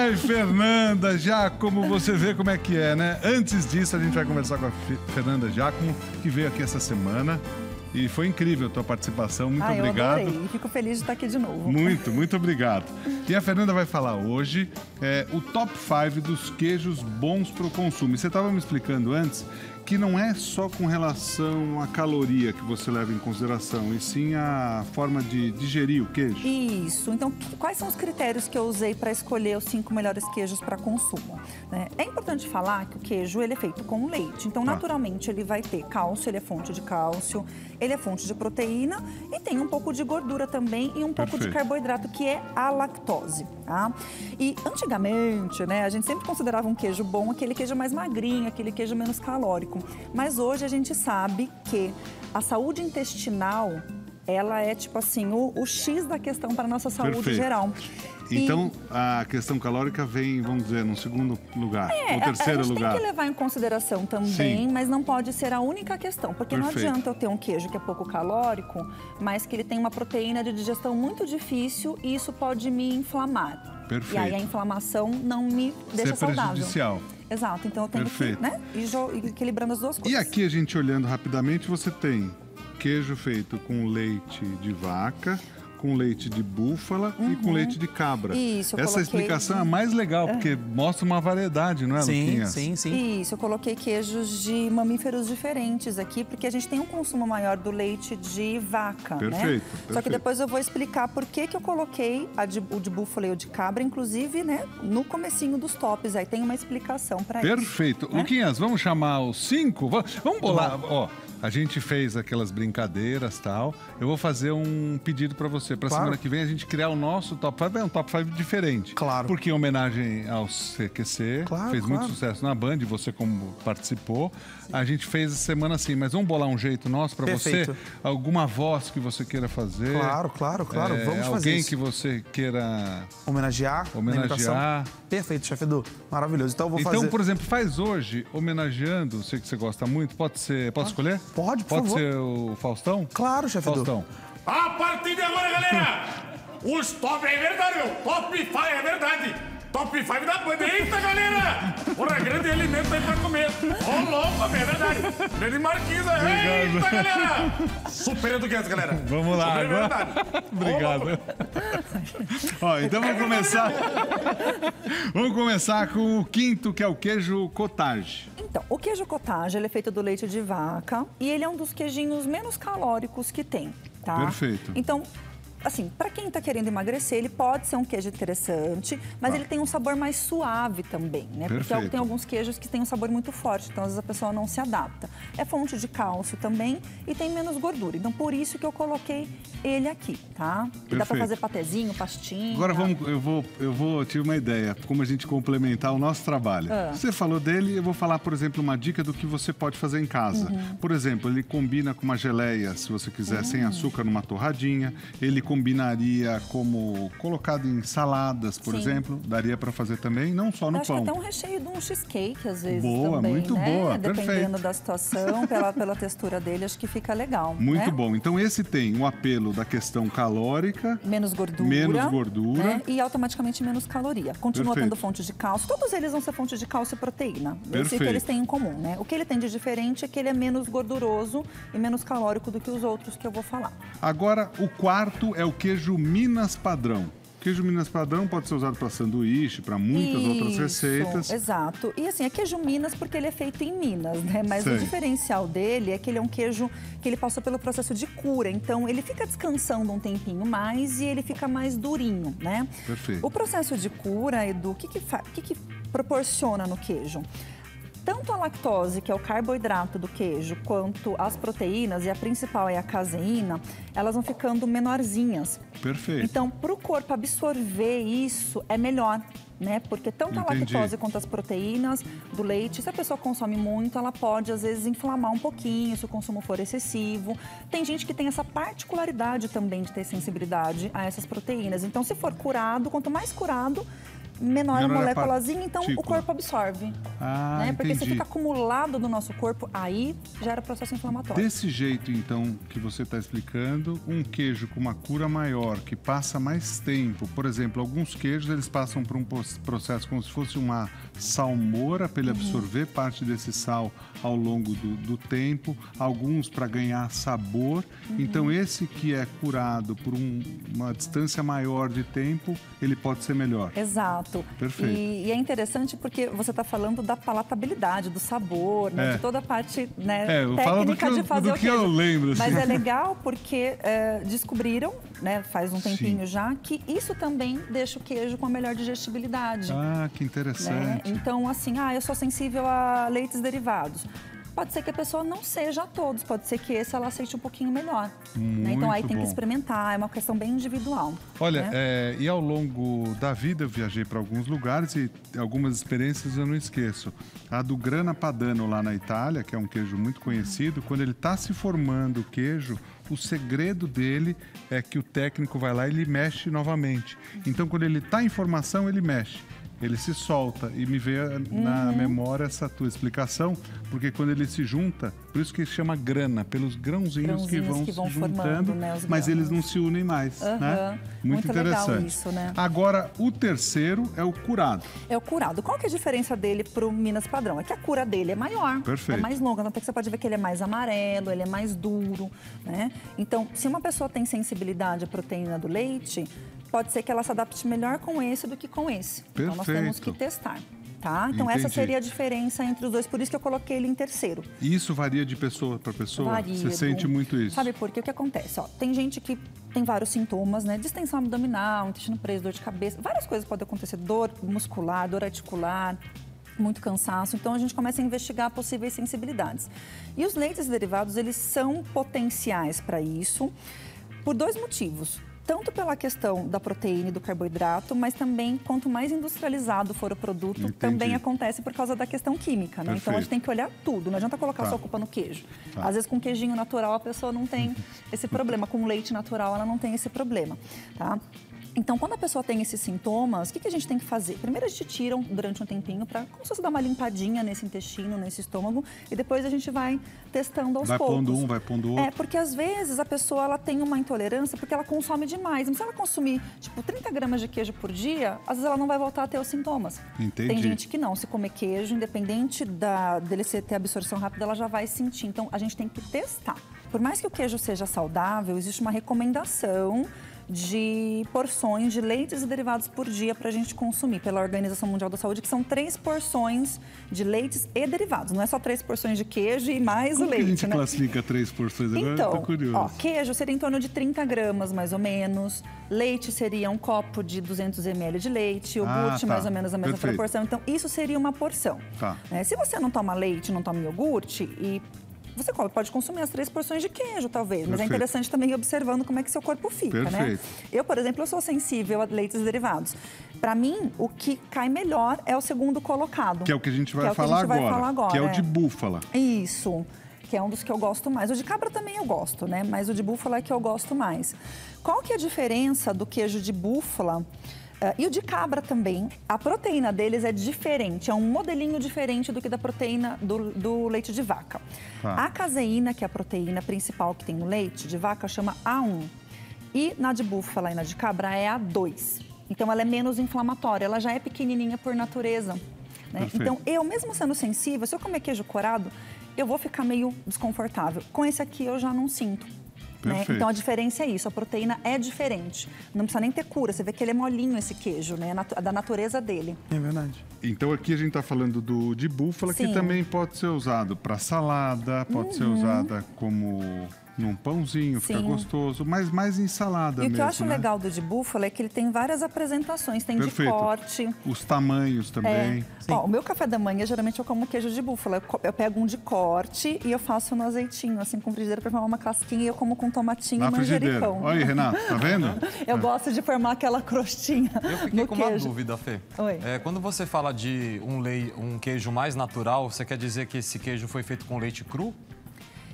Ai, Fernanda Giacomo, você vê como é que é, né? Antes disso, a gente vai conversar com a Fernanda Giacomo, que veio aqui essa semana. E foi incrível a tua participação, muito obrigado. Eu adorei, fico feliz de estar aqui de novo. Muito obrigado. E a Fernanda vai falar hoje o top 5 dos queijos bons para o consumo. E você estava me explicando antes que não é só com relação à caloria que você leva em consideração, e sim a forma de digerir o queijo. Isso. Então, quais são os critérios que eu usei para escolher os 5 melhores queijos para consumo? É importante falar que o queijo ele é feito com leite. Então, naturalmente, ele vai ter cálcio, ele é fonte de cálcio, ele é fonte de proteína e tem um pouco de gordura também e um pouco de carboidrato, que é a lactose, tá? E antigamente, né, a gente sempre considerava um queijo bom aquele queijo mais magrinho, aquele queijo menos calórico. Mas hoje a gente sabe que a saúde intestinal, ela é tipo assim, o X da questão para a nossa saúde geral. Então, a questão calórica vem, vamos dizer, no segundo lugar, no terceiro lugar. A gente tem que levar em consideração também, mas não pode ser a única questão. Porque não adianta eu ter um queijo que é pouco calórico, mas que ele tem uma proteína de digestão muito difícil e isso pode me inflamar. Perfeito. E aí a inflamação não me deixa saudável. Prejudicial. Exato, então eu tenho que, né, ir equilibrando as duas coisas. E aqui a gente olhando rapidamente, você tem queijo feito com leite de vaca, com leite de búfala e com leite de cabra. Isso, essa explicação é a mais legal, porque mostra uma variedade, não é, Luquinhas? Sim. Isso, eu coloquei queijos de mamíferos diferentes aqui, porque a gente tem um consumo maior do leite de vaca, né? Só que depois eu vou explicar por que eu coloquei o de búfala e o de cabra, inclusive, né, no comecinho dos tops. Aí tem uma explicação para isso. Perfeito. Luquinhas, vamos chamar os 5? Vamos bolar, ó. A gente fez aquelas brincadeiras e tal. Eu vou fazer um pedido para você. Para semana que vem a gente criar o nosso top 5. É um top 5 diferente. Claro. Porque em homenagem ao CQC. Fez muito sucesso na Band. Você como participou. Sim. A gente fez a semana assim. Mas vamos bolar um jeito nosso para você? Alguma voz que você queira fazer? Claro. Vamos fazer alguém isso. que você queira... Homenagear. Perfeito, chefe Edu. Maravilhoso. Então eu vou fazer... Então, por exemplo, faz hoje, homenageando, sei que você gosta muito. Pode ser... Posso escolher? Pode, por favor. Pode ser o Faustão? Claro, chefe Edu. Faustão. A partir de agora, galera, os top é verdade, meu. Top 5 é verdade. Top 5 da Band. Eita, galera! Porra, grande alimento aí pra comer. Ô, louco, é verdade. Grande Marquisa. Eita, galera! Super educado, galera. Vamos lá. Super agora. Obrigado. Ó, então vamos começar. Vamos começar com o quinto, que é o queijo cottage. Então, o queijo cottage, ele é feito do leite de vaca e ele é um dos queijinhos menos calóricos que tem, tá? Perfeito. Então, assim, para quem tá querendo emagrecer, ele pode ser um queijo interessante, mas ele tem um sabor mais suave também, né? Porque tem alguns queijos que têm um sabor muito forte, então às vezes a pessoa não se adapta. É fonte de cálcio também e tem menos gordura. Então, por isso que eu coloquei ele aqui, tá? E dá para fazer patezinho, pastinha. Agora tive uma ideia, como a gente complementar o nosso trabalho. Você falou dele, eu vou falar, por exemplo, uma dica do que você pode fazer em casa. Por exemplo, ele combina com uma geleia, se você quiser, sem açúcar, numa torradinha. Ele combinaria como colocado em saladas, por exemplo. Daria para fazer também, não só no pão. Acho que até um recheio de um cheesecake, às vezes, boa, também, muito né? boa, Dependendo da situação, pela textura dele, acho que fica legal. Muito bom. Então, esse tem um apelo da questão calórica. Menos gordura. Né? E automaticamente menos caloria. Continua tendo fonte de cálcio. Todos eles vão ser fonte de cálcio e proteína. Esse que eles têm em comum, né? O que ele tem de diferente é que ele é menos gorduroso e menos calórico do que os outros que eu vou falar. Agora, o quarto é o queijo Minas Padrão. O queijo Minas Padrão pode ser usado para sanduíche, para muitas outras receitas. Exato. E assim, é queijo Minas porque ele é feito em Minas, né? Mas o diferencial dele é que ele é um queijo que ele passou pelo processo de cura. Então, ele fica descansando um tempinho mais e ele fica mais durinho, né? Perfeito. O processo de cura, Edu, o que proporciona no queijo? Tanto a lactose, que é o carboidrato do queijo, quanto as proteínas, e a principal é a caseína, elas vão ficando menorzinhas. Perfeito. Então, para o corpo absorver isso, é melhor, né? Porque tanto a lactose quanto as proteínas do leite, se a pessoa consome muito, ela pode, às vezes, inflamar um pouquinho, se o consumo for excessivo. Tem gente que tem essa particularidade também de ter sensibilidade a essas proteínas. Então, se for curado, quanto mais curado, menor moléculazinha, então o corpo absorve. Né? Porque se fica acumulado no nosso corpo, aí gera processo inflamatório. Desse jeito, então, que você está explicando, um queijo com uma cura maior, que passa mais tempo, por exemplo, alguns queijos eles passam por um processo como se fosse uma salmoura para ele absorver parte desse sal ao longo do tempo, alguns para ganhar sabor. Então, esse que é curado por uma distância maior de tempo, ele pode ser melhor. Exato. Perfeito. E é interessante porque você está falando da palatabilidade, do sabor, né? De toda a parte, né, técnica de fazer o queijo. Eu lembro, assim. Mas é legal porque descobriram, né, faz um tempinho já, que isso também deixa o queijo com a melhor digestibilidade. Ah, que interessante. Né? Então, assim, eu sou sensível a leites derivados. Pode ser que a pessoa não seja a todos, pode ser que esse ela aceite um pouquinho melhor. Né? Então aí tem que experimentar, é uma questão bem individual. Olha, e ao longo da vida eu viajei para alguns lugares e algumas experiências eu não esqueço. A do Grana Padano lá na Itália, que é um queijo muito conhecido, quando ele está se formando o queijo, o segredo dele é que o técnico vai lá e ele mexe novamente. Então quando ele está em formação, ele mexe. Ele se solta e me veio na memória essa tua explicação, porque quando ele se junta, por isso que chama grana, pelos grãozinhos que vão se juntando, formando, né, mas eles não se unem mais, né? Muito interessante. Legal isso, né? Agora, o terceiro é o curado. É o curado. Qual que é a diferença dele para o Minas Padrão? É que a cura dele é maior, Perfeito. É mais longa, até que você pode ver que ele é mais amarelo, ele é mais duro, né? Então, se uma pessoa tem sensibilidade à proteína do leite, pode ser que ela se adapte melhor com esse do que com esse. Perfeito. Então, nós temos que testar. Tá? Então, essa seria a diferença entre os dois, por isso que eu coloquei ele em terceiro. E isso varia de pessoa para pessoa? Varia. Você sente muito isso? Sabe por quê? O que acontece? Tem gente que tem vários sintomas, né? Distensão abdominal, intestino preso, dor de cabeça, várias coisas podem acontecer, dor muscular, dor articular, muito cansaço. Então, a gente começa a investigar possíveis sensibilidades. E os leites derivados, eles são potenciais para isso por dois motivos. Tanto pela questão da proteína e do carboidrato, mas também, quanto mais industrializado for o produto, também acontece por causa da questão química, né? Então, a gente tem que olhar tudo, não adianta colocar só a culpa no queijo. Às vezes, com queijinho natural, a pessoa não tem esse problema. Com leite natural, ela não tem esse problema, tá? Então, quando a pessoa tem esses sintomas, o que a gente tem que fazer? Primeiro, a gente tira durante um tempinho para como se fosse dar uma limpadinha nesse intestino, nesse estômago, e depois a gente vai testando aos poucos. Vai pondo um, vai pondo outro. Porque às vezes a pessoa ela tem uma intolerância porque ela consome demais. Então, se ela consumir, tipo, 30 gramas de queijo por dia, às vezes ela não vai voltar a ter os sintomas. Entendi. Tem gente que não. Se comer queijo, independente dele ter absorção rápida, ela já vai sentir. Então, a gente tem que testar. Por mais que o queijo seja saudável, existe uma recomendação de porções de leites e derivados por dia para a gente consumir pela Organização Mundial da Saúde, que são 3 porções de leites e derivados. Não é só 3 porções de queijo e mais o leite, que a gente né? classifica 3 porções? Agora Então, eu tô curioso. Queijo seria em torno de 30 gramas, mais ou menos. Leite seria um copo de 200 ml de leite. Iogurte, mais ou menos a mesma proporção. Então, isso seria uma porção. Tá. Se você não toma leite, não toma iogurte e você pode consumir as 3 porções de queijo, talvez. Mas é interessante também ir observando como é que seu corpo fica, né? Eu, por exemplo, eu sou sensível a leites derivados. Para mim, o que cai melhor é o segundo colocado. Que é o que a gente vai falar agora. Que é o de búfala. Isso. Que é um dos que eu gosto mais. O de cabra também eu gosto, né? Mas o de búfala é que eu gosto mais. Qual que é a diferença do queijo de búfala e o de cabra também? A proteína deles é diferente, é um modelinho diferente do que da proteína do leite de vaca. A caseína, que é a proteína principal que tem no leite de vaca, chama A1. E na de búfala e na de cabra é A2. Então, ela é menos inflamatória, ela já é pequenininha por natureza, né? Então, eu mesmo sendo sensível, se eu comer queijo corado, eu vou ficar meio desconfortável. Com esse aqui, eu já não sinto. Né? Então, a diferença é isso, a proteína é diferente. Não precisa nem ter cura, você vê que ele é molinho, esse queijo, né? Da natureza dele. É verdade. Então, aqui a gente está falando de búfala, que também pode ser usado para salada, pode ser usada como num pãozinho, fica gostoso, mas mais em salada mesmo. E o que eu acho legal do de búfala é que ele tem várias apresentações, tem de corte. Os tamanhos também. O meu café da manhã, geralmente eu como queijo de búfala. Eu pego um de corte e eu faço no azeitinho, assim, com frigideira para formar uma casquinha e eu como com tomatinho e manjericão. Olha aí, Renato, tá vendo? Eu gosto de formar aquela crostinha. Eu fiquei com uma dúvida, Fê. Oi. Quando você fala de um queijo mais natural, você quer dizer que esse queijo foi feito com leite cru?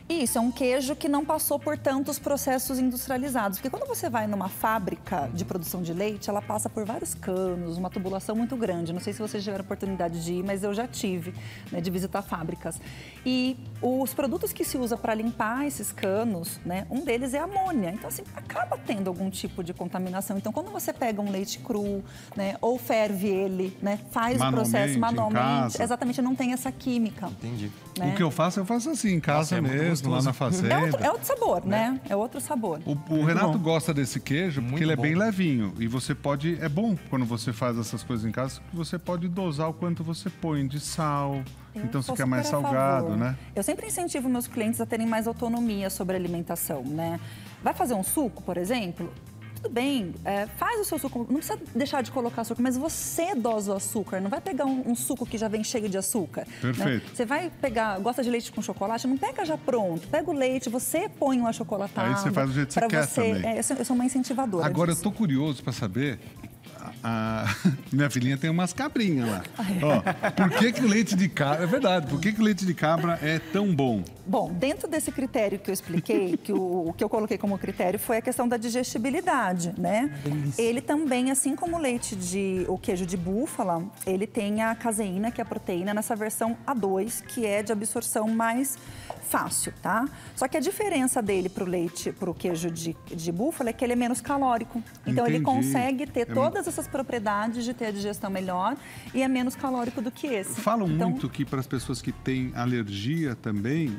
Isso, é um queijo que não passou por tantos processos industrializados. Porque quando você vai numa fábrica de produção de leite, ela passa por vários canos, uma tubulação muito grande. Não sei se vocês tiveram a oportunidade de ir, mas eu já tive, né, de visitar fábricas. E os produtos que se usa para limpar esses canos, né, um deles é amônia. Então, assim, acaba tendo algum tipo de contaminação. Então, quando você pega um leite cru, né, ou ferve ele, né, faz o processo manualmente, exatamente, não tem essa química. Entendi. Né? O que eu faço assim, em casa mesmo, lá na fazenda. É outro sabor, né? É outro sabor. O Renato gosta desse queijo porque ele é bem levinho. E você pode... É bom quando você faz essas coisas em casa, que você pode dosar o quanto você põe de sal. Então, se quer mais salgado, né? Eu sempre incentivo meus clientes a terem mais autonomia sobre a alimentação, né? Vai fazer um suco, por exemplo? Tudo bem, faz o seu suco, não precisa deixar de colocar açúcar, mas você dosa o açúcar, não vai pegar um suco que já vem cheio de açúcar. Perfeito. Né? Você vai pegar, gosta de leite com chocolate, não pega já pronto, pega o leite, você põe um achocolatado. Aí você faz do jeito que você quer também. Eu sou uma incentivadora Agora, disso. eu tô curioso para saber... Minha filhinha tem umas cabrinhas lá. Ó, por que o leite de cabra... É verdade, por que o leite de cabra é tão bom? Bom, dentro desse critério que eu expliquei, que o que eu coloquei como critério foi a questão da digestibilidade, né? Ele também, assim como o queijo de búfala, ele tem a caseína, que é a proteína, nessa versão A2, que é de absorção mais fácil, tá? Só que a diferença dele pro queijo de búfala é que ele é menos calórico. Então, ele consegue ter todas essas propriedades de ter a digestão melhor e é menos calórico do que esse. Falam muito que para as pessoas que têm alergia também,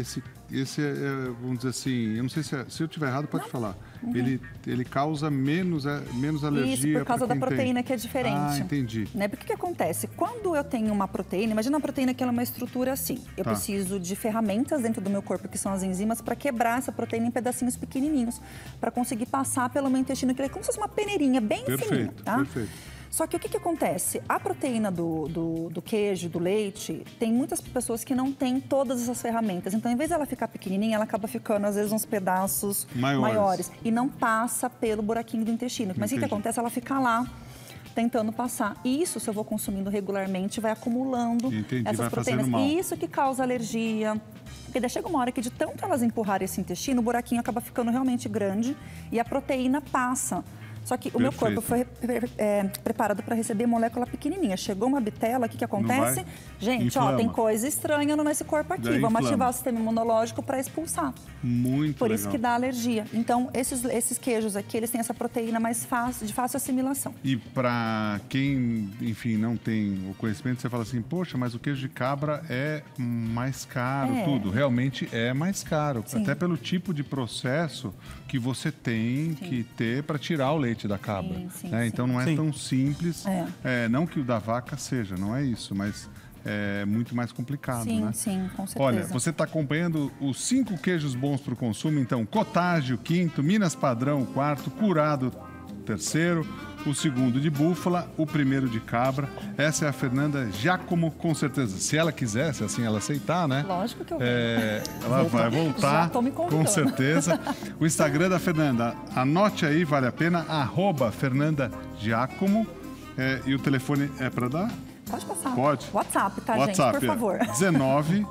vamos dizer assim, eu não sei se eu estiver errado, pode falar. Ele causa menos alergia. Isso, por causa da proteína que é diferente. Ah, entendi. Né? Porque o que acontece? Quando eu tenho uma proteína, imagina uma proteína que ela é uma estrutura assim. Eu preciso de ferramentas dentro do meu corpo, que são as enzimas, para quebrar essa proteína em pedacinhos pequenininhos, para conseguir passar pelo meu intestino, que é como se fosse uma peneirinha bem fininha, tá? Perfeito. Só que o que acontece? A proteína do queijo, do leite, tem muitas pessoas que não têm todas essas ferramentas. Então, em vez dela ficar pequenininha, ela acaba ficando, às vezes, uns pedaços maiores. E não passa pelo buraquinho do intestino. Mas o que acontece? Ela fica lá, tentando passar. E isso, se eu vou consumindo regularmente, vai acumulando essas proteínas. E isso que causa alergia. Porque daí chega uma hora que, de tanto elas empurrarem esse intestino, o buraquinho acaba ficando realmente grande e a proteína passa. Só que o meu corpo foi preparado para receber molécula pequenininha. Chegou uma bitela, o que acontece? Gente, tem coisa estranha no nosso corpo aqui. Vamos ativar o sistema imunológico para expulsar. Muito Por isso que dá alergia. Então, esses queijos aqui, eles têm essa proteína mais fácil, de fácil assimilação. E para quem, enfim, não tem o conhecimento, você fala assim, poxa, mas o queijo de cabra é mais caro, tudo. Realmente é mais caro. Sim. Até pelo tipo de processo que você tem que ter para tirar o leite da cabra. Então não é tão simples, não que o da vaca seja, não é isso, mas é muito mais complicado, né? Sim, com certeza. Olha, você está acompanhando os 5 queijos bons para o consumo, então Cottage, o 5º, Minas Padrão, o 4º, Curado, o 3º, o 2º de búfala, o 1º de cabra. Essa é a Fernanda Giacomo, com certeza. Se ela quiser, se assim ela aceitar, né? Lógico que eu vou. Ela vai voltar, já tô me convidando. com certeza. O Instagram da Fernanda, anote aí, vale a pena, @Fernanda Giacomo. E o telefone é para dar? Pode passar. Pode? WhatsApp, tá, gente? Por favor. 19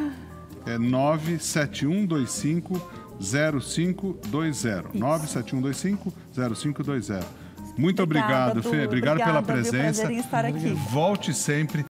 97125 0520. 97125 0520. Muito obrigado, Fê. Obrigado pela presença. Prazer em estar aqui. Volte sempre.